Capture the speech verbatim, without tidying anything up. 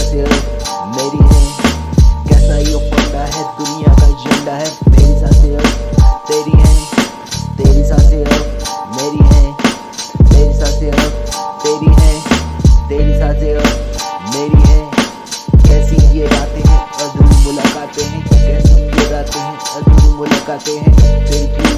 सांसें अब मेरी है, कैसा ये फंडा है, दुनिया का एजेंडा है। मेरी सांसें अब तेरी है, तेरी सांसें अब मेरी है, मेरी सांसें अब तेरी है, तेरी सांसें अब मेरी है। कैसी ये रातें हैं, अधूरी मुलाकातें हैं, कैसी ये रातें हैं, अधूरी मुलाकातें हैं। फिर